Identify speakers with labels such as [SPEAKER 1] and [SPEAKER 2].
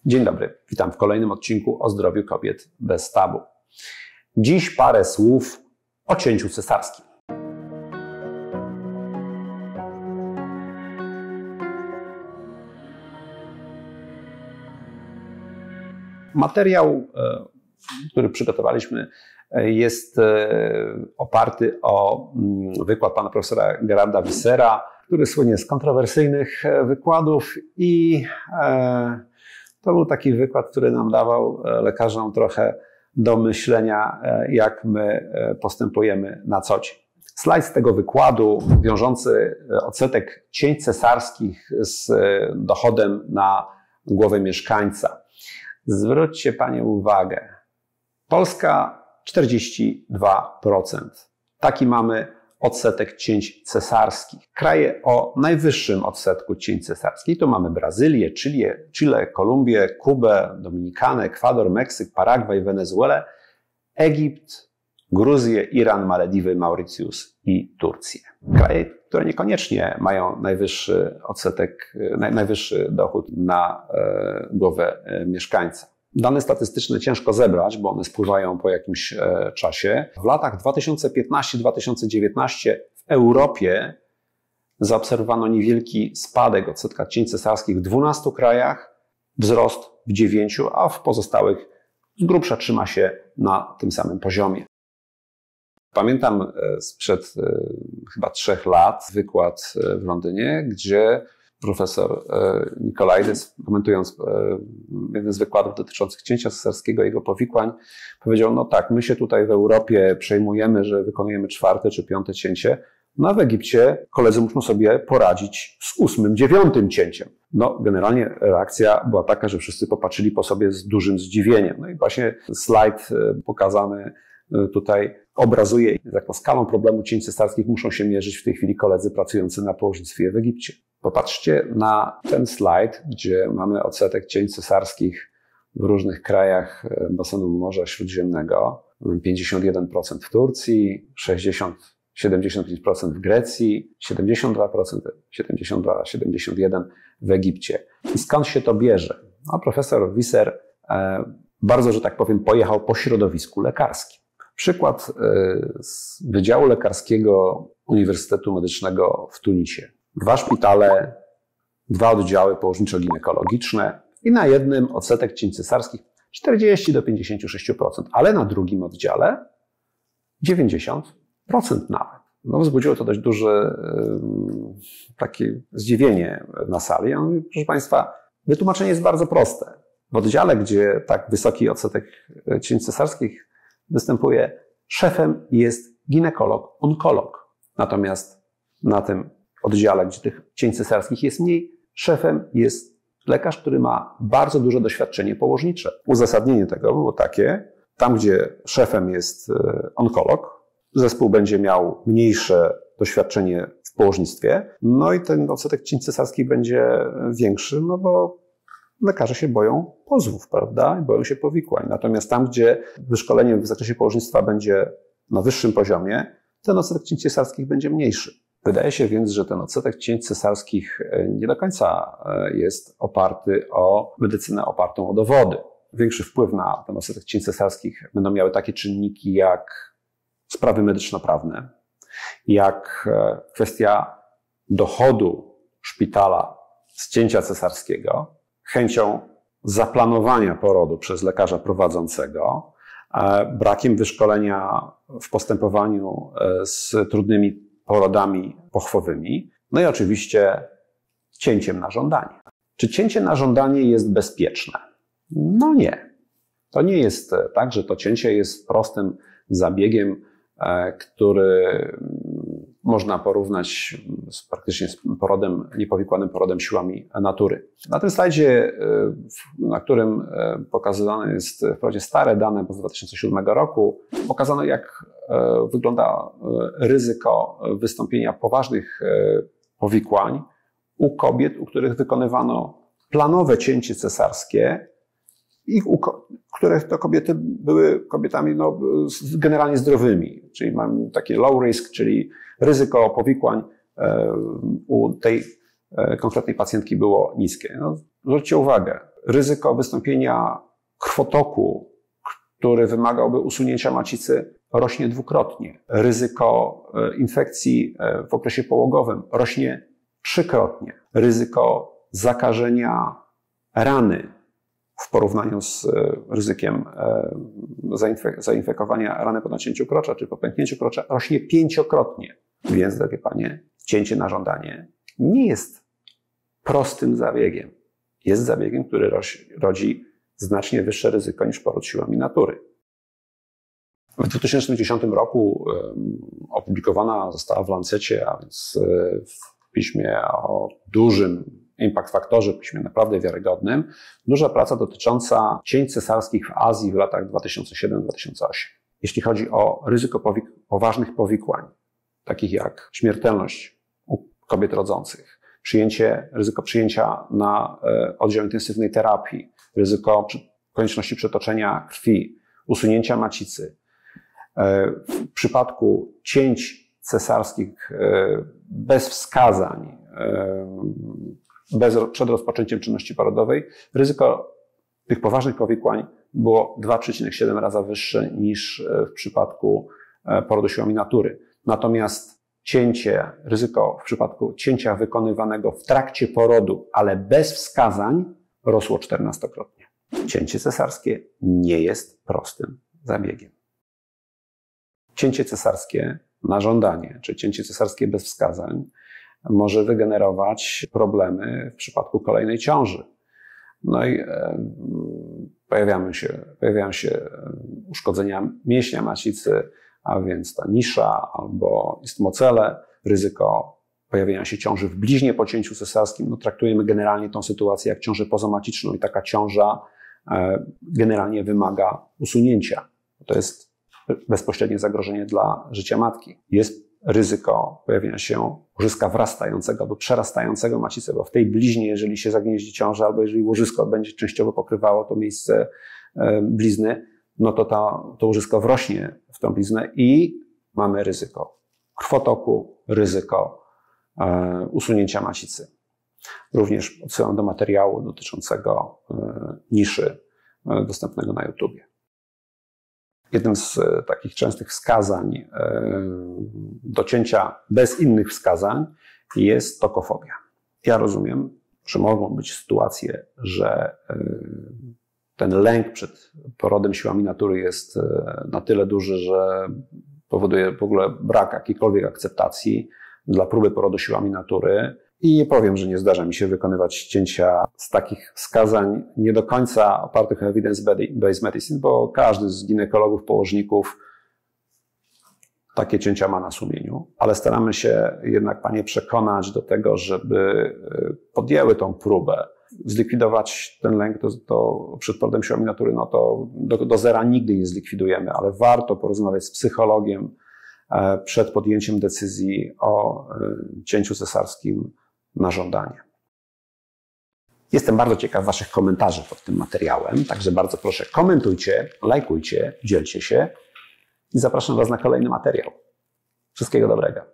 [SPEAKER 1] Dzień dobry, witam w kolejnym odcinku o zdrowiu kobiet bez tabu. Dziś parę słów o cięciu cesarskim. Materiał, który przygotowaliśmy, jest oparty o wykład pana profesora Gerarda Wissera, który słynie z kontrowersyjnych wykładów i to był taki wykład, który nam dawał lekarzom trochę do myślenia, jak my postępujemy na co dzień. Slajd z tego wykładu wiążący odsetek cięć cesarskich z dochodem na głowę mieszkańca. Zwróćcie Panie uwagę. Polska 42%. Taki mamy odsetek cięć cesarskich. Kraje o najwyższym odsetku cięć cesarskich to mamy Brazylię, Chile, Kolumbię, Kubę, Dominikanę, Ekwador, Meksyk, Paragwaj, Wenezuelę, Egipt, Gruzję, Iran, Malediwy, Mauritius i Turcję. Kraje, które niekoniecznie mają najwyższy odsetek, najwyższy dochód na głowę mieszkańca. Dane statystyczne ciężko zebrać, bo one spływają po jakimś czasie. W latach 2015-2019 w Europie zaobserwowano niewielki spadek odsetka cięć cesarskich w 12 krajach, wzrost w 9, a w pozostałych z grubsza trzyma się na tym samym poziomie. Pamiętam sprzed chyba 3 lat wykład w Londynie, gdzie profesor Nikolaides, komentując jeden z wykładów dotyczących cięcia cesarskiego i jego powikłań, powiedział, no tak, my się tutaj w Europie przejmujemy, że wykonujemy 4. czy 5. cięcie, no a w Egipcie koledzy muszą sobie poradzić z 8., 9. cięciem. No generalnie reakcja była taka, że wszyscy popatrzyli po sobie z dużym zdziwieniem. No i właśnie slajd pokazany tutaj obrazuje, z jaką skalą problemu cięć cesarskich muszą się mierzyć w tej chwili koledzy pracujący na położnictwie w Egipcie. Popatrzcie na ten slajd, gdzie mamy odsetek cięć cesarskich w różnych krajach basenu Morza Śródziemnego. 51% w Turcji, 75% w Grecji, 72%, 71% w Egipcie. I skąd się to bierze? No, profesor Visser bardzo, że tak powiem, pojechał po środowisku lekarskim. Przykład z Wydziału Lekarskiego Uniwersytetu Medycznego w Tunisie. 2 szpitale, 2 oddziały położniczo-ginekologiczne i na jednym odsetek cięć cesarskich 40 do 56%, ale na drugim oddziale 90% nawet. No, wzbudziło to dość duże takie zdziwienie na sali. Ja mówię, proszę Państwa, wytłumaczenie jest bardzo proste. W oddziale, gdzie tak wysoki odsetek cięć cesarskich występuje, szefem jest ginekolog, onkolog. Natomiast na tym oddziale, gdzie tych cięć cesarskich jest mniej, szefem jest lekarz, który ma bardzo duże doświadczenie położnicze. Uzasadnienie tego było takie, tam gdzie szefem jest onkolog, zespół będzie miał mniejsze doświadczenie w położnictwie, no i ten odsetek cięć cesarskich będzie większy, no bo lekarze się boją pozwów, prawda? I boją się powikłań. Natomiast tam, gdzie wyszkolenie w zakresie położnictwa będzie na wyższym poziomie, ten odsetek cięć cesarskich będzie mniejszy. Wydaje się więc, że ten odsetek cięć cesarskich nie do końca jest oparty o medycynę opartą o dowody. Większy wpływ na ten odsetek cięć cesarskich będą miały takie czynniki jak sprawy medyczno-prawne, jak kwestia dochodu szpitala z cięcia cesarskiego, chęcią zaplanowania porodu przez lekarza prowadzącego, brakiem wyszkolenia w postępowaniu z trudnymi porodami pochwowymi, no i oczywiście cięciem na żądanie. Czy cięcie na żądanie jest bezpieczne? No nie. To nie jest tak, że to cięcie jest prostym zabiegiem, który można porównać praktycznie z porodem, niepowikłanym porodem siłami natury. Na tym slajdzie, na którym pokazywane jest wprawdzie stare dane z 2007 roku, pokazano jak wygląda ryzyko wystąpienia poważnych powikłań u kobiet, u których wykonywano planowe cięcie cesarskie i które to kobiety były kobietami generalnie zdrowymi, czyli mamy takie low risk, czyli ryzyko powikłań u tej konkretnej pacjentki było niskie. No, zwróćcie uwagę, ryzyko wystąpienia krwotoku, który wymagałby usunięcia macicy, rośnie dwukrotnie. Ryzyko infekcji w okresie połogowym rośnie trzykrotnie. Ryzyko zakażenia rany w porównaniu z ryzykiem zainfekowania rany po nacięciu krocza czy po pęknięciu krocza rośnie pięciokrotnie. Więc, drogie panie, cięcie na żądanie nie jest prostym zabiegiem. Jest zabiegiem, który rodzi znacznie wyższe ryzyko niż poród siłami natury. W 2010 roku opublikowana została w Lancecie, a więc w piśmie o dużym impact faktorze, piśmie naprawdę wiarygodnym, duża praca dotycząca cięć cesarskich w Azji w latach 2007-2008. Jeśli chodzi o ryzyko poważnych powikłań, takich jak śmiertelność u kobiet rodzących, ryzyko przyjęcia na oddział intensywnej terapii, ryzyko konieczności przetoczenia krwi, usunięcia macicy. W przypadku cięć cesarskich bez wskazań, przed rozpoczęciem czynności porodowej, ryzyko tych poważnych powikłań było 2,7 razy wyższe niż w przypadku porodu siłami natury. Natomiast ryzyko w przypadku cięcia wykonywanego w trakcie porodu, ale bez wskazań, rosło 14-krotnie. Cięcie cesarskie nie jest prostym zabiegiem. Cięcie cesarskie na żądanie, czy cięcie cesarskie bez wskazań może wygenerować problemy w przypadku kolejnej ciąży. No i pojawiają się uszkodzenia mięśnia macicy, a więc ta nisza albo istmocele, ryzyko pojawienia się ciąży w bliźnie po cięciu cesarskim. No, traktujemy generalnie tą sytuację jak ciążę pozomaciczną i taka ciąża generalnie wymaga usunięcia. To jest bezpośrednie zagrożenie dla życia matki. Jest ryzyko pojawienia się łożyska wrastającego albo przerastającego macicę, bo w tej bliźnie, jeżeli się zagnieździ ciąża albo jeżeli łożysko będzie częściowo pokrywało to miejsce blizny, no to to łożysko wrośnie w tą bliznę i mamy ryzyko krwotoku, ryzyko usunięcia macicy. Również odsyłam do materiału dotyczącego niszy dostępnego na YouTubie. Jednym z takich częstych wskazań do cięcia bez innych wskazań jest tokofobia. Ja rozumiem, że mogą być sytuacje, że ten lęk przed porodem siłami natury jest na tyle duży, że powoduje w ogóle brak jakiejkolwiek akceptacji dla próby porodu siłami natury. I nie powiem, że nie zdarza mi się wykonywać cięcia z takich wskazań nie do końca opartych o evidence-based medicine, bo każdy z ginekologów, położników takie cięcia ma na sumieniu, ale staramy się jednak panie przekonać do tego, żeby podjęły tą próbę. Zlikwidować ten lęk przed porodem siłami natury, no to do zera nigdy nie zlikwidujemy, ale warto porozmawiać z psychologiem przed podjęciem decyzji o cięciu cesarskim na żądanie. Jestem bardzo ciekaw waszych komentarzy pod tym materiałem, także bardzo proszę komentujcie, lajkujcie, dzielcie się i zapraszam was na kolejny materiał. Wszystkiego dobrego.